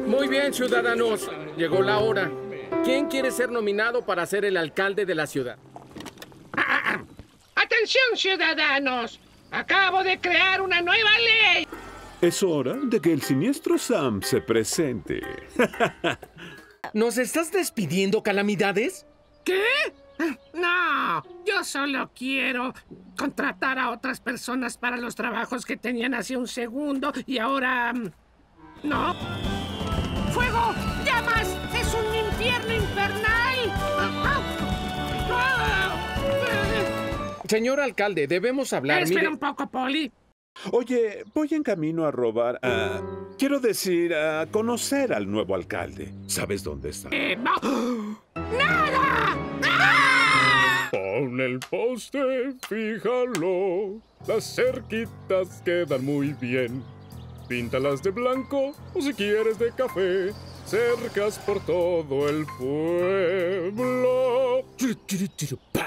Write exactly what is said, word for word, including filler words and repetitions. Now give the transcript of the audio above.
Muy bien, ciudadanos. Llegó la hora. ¿Quién quiere ser nominado para ser el alcalde de la ciudad? ¡Atención, ciudadanos! Acabo de crear una nueva ley. Es hora de que el siniestro Sam se presente. ¿Nos estás despidiendo, Calamidades? ¿Qué? No, yo solo quiero contratar a otras personas para los trabajos que tenían hace un segundo y ahora... ¿no? ¡Fuego! ¡Llamas! ¡Es un infierno infernal! Señor alcalde, debemos hablar. Espera Mire... un poco, Polly. Oye, voy en camino a robar a... Quiero decir, a conocer al nuevo alcalde. ¿Sabes dónde está? Eh, no. ¡Nada! ¡Ah! Pon el poste, fíjalo. Las cerquitas quedan muy bien. Píntalas de blanco o si quieres de café. Cercas por todo el pueblo.